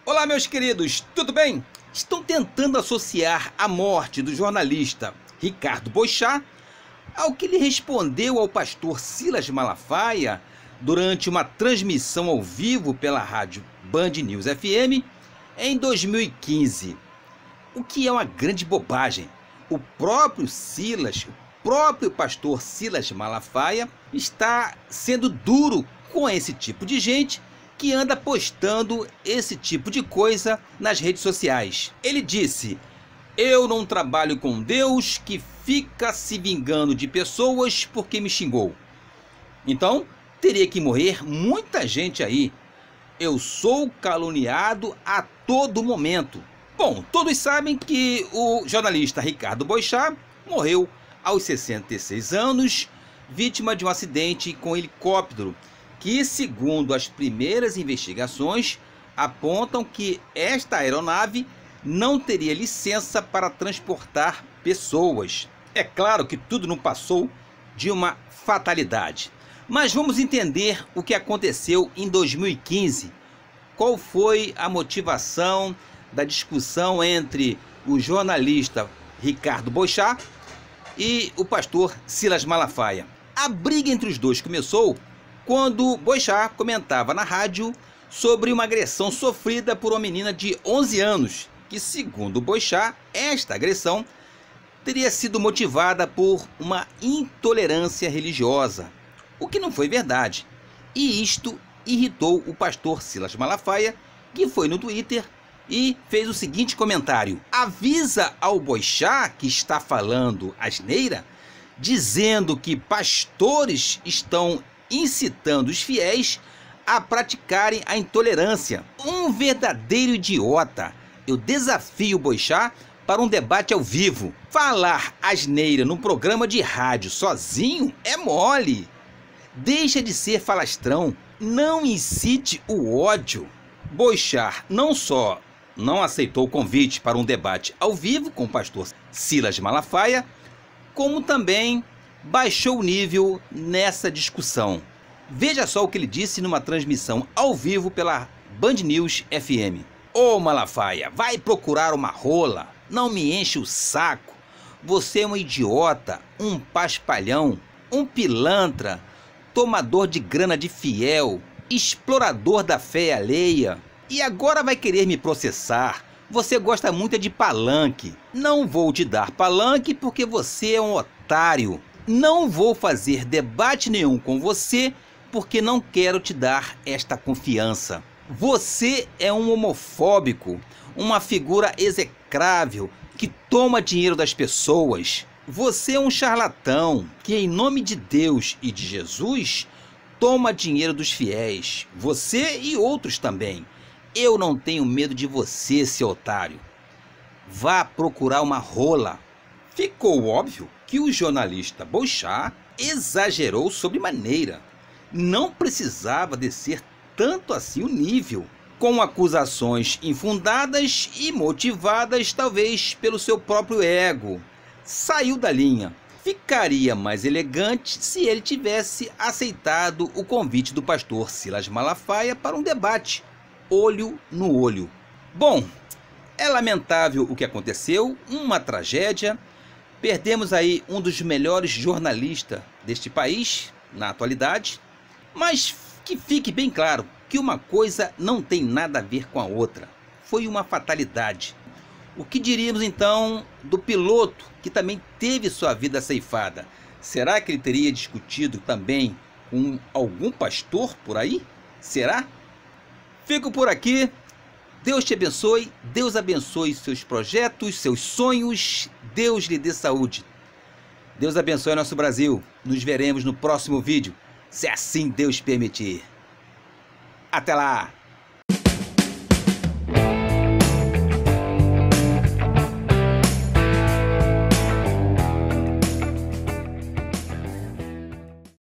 Olá, meus queridos, tudo bem? Estão tentando associar a morte do jornalista Ricardo Boixá ao que ele respondeu ao pastor Silas Malafaia durante uma transmissão ao vivo pela rádio Band News FM em 2015. O que é uma grande bobagem. O próprio pastor Silas Malafaia está sendo duro com esse tipo de gente que anda postando esse tipo de coisa nas redes sociais. Ele disse: "Eu não trabalho com Deus que fica se vingando de pessoas porque me xingou. Então, teria que morrer muita gente aí. Eu sou caluniado a todo momento." Bom, todos sabem que o jornalista Ricardo Boixá morreu aos 66 anos, vítima de um acidente com helicóptero, que, segundo as primeiras investigações, apontam que esta aeronave não teria licença para transportar pessoas. É claro que tudo não passou de uma fatalidade. Mas vamos entender o que aconteceu em 2015. Qual foi a motivação da discussão entre o jornalista Ricardo Boixá e o pastor Silas Malafaia? A briga entre os dois começou quando Boixá comentava na rádio sobre uma agressão sofrida por uma menina de 11 anos, que, segundo Boixá, esta agressão teria sido motivada por uma intolerância religiosa, o que não foi verdade. E isto irritou o pastor Silas Malafaia, que foi no Twitter e fez o seguinte comentário: "Avisa ao Boixá que está falando asneira, dizendo que pastores estão incitando os fiéis a praticarem a intolerância. Um verdadeiro idiota. Eu desafio o Boixá para um debate ao vivo. Falar asneira num programa de rádio sozinho é mole. Deixa de ser falastrão. Não incite o ódio." Boixá não só não aceitou o convite para um debate ao vivo com o pastor Silas Malafaia, como também baixou o nível nessa discussão. Veja só o que ele disse numa transmissão ao vivo pela Band News FM. "Ô Malafaia, vai procurar uma rola. Não me enche o saco. Você é um idiota, um paspalhão, um pilantra, tomador de grana de fiel, explorador da fé alheia. E agora vai querer me processar. Você gosta muito de palanque. Não vou te dar palanque porque você é um otário. Não vou fazer debate nenhum com você porque não quero te dar esta confiança. Você é um homofóbico, uma figura execrável que toma dinheiro das pessoas. Você é um charlatão que, em nome de Deus e de Jesus, toma dinheiro dos fiéis. Você e outros também. Eu não tenho medo de você, seu otário. Vá procurar uma rola." Ficou óbvio que o jornalista Boixá exagerou sobremaneira. Não precisava descer tanto assim o nível, com acusações infundadas e motivadas talvez pelo seu próprio ego. Saiu da linha. Ficaria mais elegante se ele tivesse aceitado o convite do pastor Silas Malafaia para um debate, olho no olho. Bom, é lamentável o que aconteceu, uma tragédia. Perdemos aí um dos melhores jornalistas deste país na atualidade, mas que fique bem claro que uma coisa não tem nada a ver com a outra. Foi uma fatalidade. O que diríamos então do piloto que também teve sua vida ceifada? Será que ele teria discutido também com algum pastor por aí? Será? Fico por aqui. Deus te abençoe, Deus abençoe seus projetos, seus sonhos, Deus lhe dê saúde. Deus abençoe nosso Brasil. Nos veremos no próximo vídeo, se assim Deus permitir. Até lá!